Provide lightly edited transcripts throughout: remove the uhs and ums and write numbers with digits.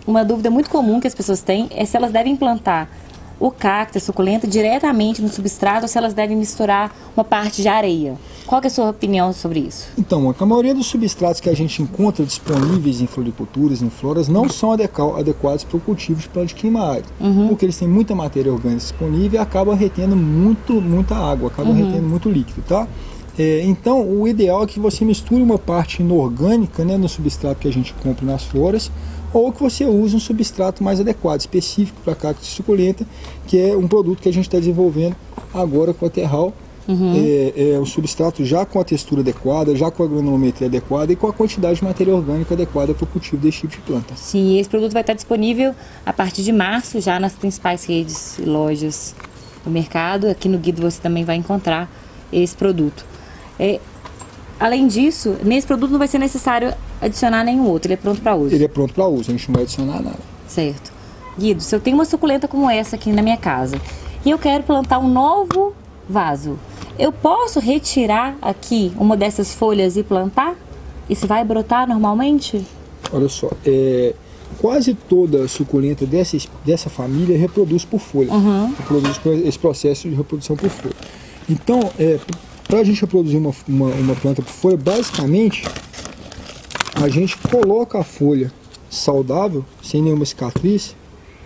uma dúvida muito comum que as pessoas têm é se elas devem plantar o cacto, a suculenta, diretamente no substrato ou se elas devem misturar uma parte de areia. Qual que é a sua opinião sobre isso? Então, a maioria dos substratos que a gente encontra disponíveis em floriculturas, em floras, não são adequados para o cultivo de planta de clima árido, porque eles têm muita matéria orgânica disponível e acabam retendo muita água, acabam retendo muito líquido, tá? Então, o ideal é que você misture uma parte inorgânica, né, no substrato que a gente compra nas floras, ou que você use um substrato mais adequado, específico para cacto e suculenta, que é um produto que a gente está desenvolvendo agora com a Terral. Um substrato já com a textura adequada, já com a granulometria adequada e com a quantidade de matéria orgânica adequada para o cultivo desse tipo de planta. Sim, esse produto vai estar disponível a partir de março, já nas principais redes e lojas do mercado. Aqui no Guido você também vai encontrar esse produto. Além disso, nesse produto não vai ser necessário adicionar nenhum outro, ele é pronto para uso. Ele é pronto para uso, a gente não vai adicionar nada. Certo. Guido, se eu tenho uma suculenta como essa aqui na minha casa e eu quero plantar um novo vaso, eu posso retirar aqui uma dessas folhas e plantar? Isso vai brotar normalmente? Olha só, quase toda suculenta dessa família reproduz por folha. Reproduz esse processo de reprodução por folha. Então, para a gente reproduzir uma planta por folha, basicamente, a gente coloca a folha saudável, sem nenhuma cicatriz.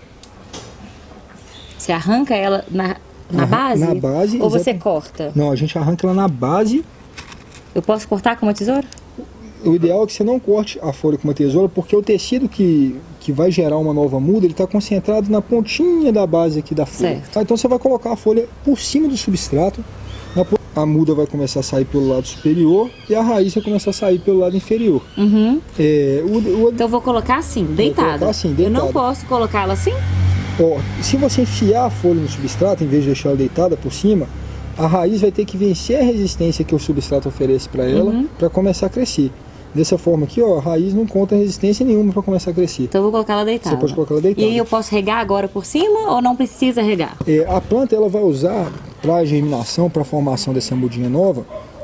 Você arranca ela na base? Na base. Ou você corta? Não, a gente arranca ela na base. Eu posso cortar com uma tesoura? O ideal é que você não corte a folha com uma tesoura, porque o tecido que vai gerar uma nova muda, ele está concentrado na pontinha da base aqui da folha. Tá? Então você vai colocar a folha por cima do substrato, a muda vai começar a sair pelo lado superior e a raiz vai começar a sair pelo lado inferior. Então eu vou colocar assim, deitada. Eu não posso colocar ela assim? Se você enfiar a folha no substrato, em vez de deixar ela deitada por cima, a raiz vai ter que vencer a resistência que o substrato oferece para ela, para começar a crescer. Dessa forma aqui, a raiz não conta resistência nenhuma para começar a crescer. Então eu vou colocar ela deitada. Você pode colocar ela deitada. E aí eu posso regar agora por cima ou não precisa regar? A planta ela vai usar para a germinação, para a formação dessa mudinha nova,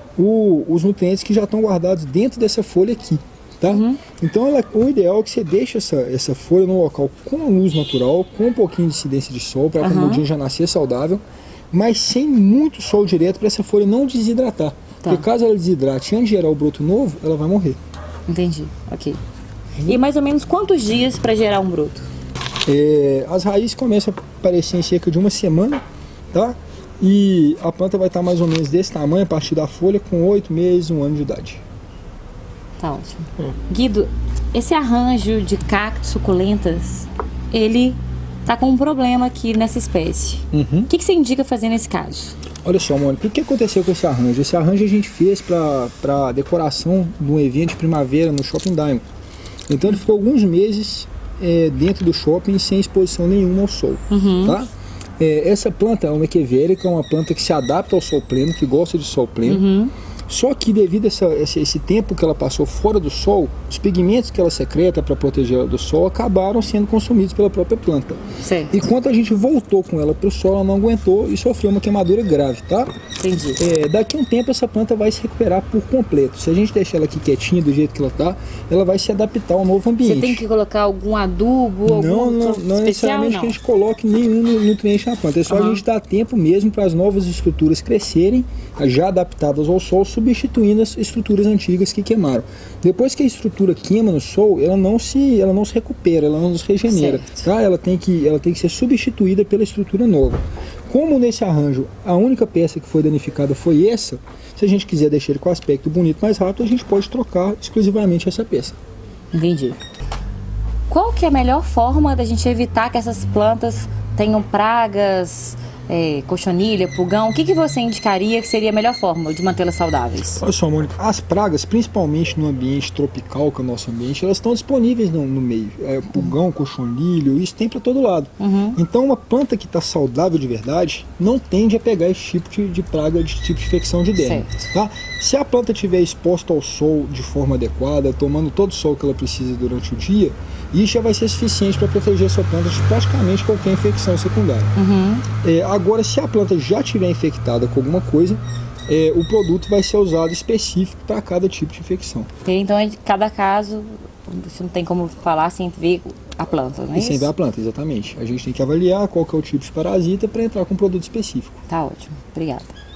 os nutrientes que já estão guardados dentro dessa folha aqui. Tá? Então o ideal é que você deixe essa folha num local com luz natural, com um pouquinho de incidência de sol, para a mudinha já nascer saudável, mas sem muito sol direto para essa folha não desidratar. Porque caso ela desidrate antes de gerar o broto novo, ela vai morrer. Entendi, ok. E mais ou menos quantos dias para gerar um broto? As raízes começam a aparecer em cerca de uma semana, tá? E a planta vai estar mais ou menos desse tamanho a partir da folha, com 8 meses, 1 ano de idade. Tá ótimo. Guido, esse arranjo de cactos suculentas, ele tá com um problema aqui nessa espécie. O que você indica fazer nesse caso? Olha só, Mônica, o que aconteceu com esse arranjo? Esse arranjo a gente fez para decoração de um evento de primavera no Shopping Diamond. Então ele ficou alguns meses dentro do shopping sem exposição nenhuma ao sol. Tá? Essa planta é uma equivérica, uma planta que se adapta ao sol pleno, que gosta de sol pleno. Só que devido a esse tempo que ela passou fora do sol, os pigmentos que ela secreta para proteger ela do sol acabaram sendo consumidos pela própria planta. Certo. E quando a gente voltou com ela para o sol, ela não aguentou e sofreu uma queimadura grave, tá? Entendi. Daqui a um tempo essa planta vai se recuperar por completo. Se a gente deixar ela aqui quietinha, do jeito que ela tá, ela vai se adaptar ao novo ambiente. Você tem que colocar algum adubo, não necessariamente que a gente coloque nenhum nutriente na planta. É só a gente dar tempo mesmo para as novas estruturas crescerem, já adaptadas ao sol, substituindo as estruturas antigas que queimaram. Depois que a estrutura queima no sol, ela não se recupera, ela não se regenera. Tá? Ela tem que ser substituída pela estrutura nova. Como nesse arranjo a única peça que foi danificada foi essa, se a gente quiser deixar ele com aspecto bonito mais rápido, a gente pode trocar exclusivamente essa peça. Entendi. Qual que é a melhor forma da gente evitar que essas plantas tenham pragas, cochonilha, pulgão? O que você indicaria que seria a melhor forma de mantê-las saudáveis? Olha só, Mônica, as pragas, principalmente no ambiente tropical, que é o nosso ambiente, elas estão disponíveis no meio. Pulgão, cochonilho, isso tem para todo lado. Então uma planta que está saudável de verdade não tende a pegar esse tipo de praga, esse tipo de infecção de derme. Tá? Se a planta estiver exposta ao sol de forma adequada, tomando todo o sol que ela precisa durante o dia, isso já vai ser suficiente para proteger a sua planta de praticamente qualquer infecção secundária. Agora, se a planta já estiver infectada com alguma coisa, o produto vai ser usado específico para cada tipo de infecção. Então, em cada caso, Você não tem como falar sem ver a planta, não é E isso? sem ver a planta, exatamente. A gente tem que avaliar qual que é o tipo de parasita para entrar com um produto específico. Tá ótimo. Obrigada.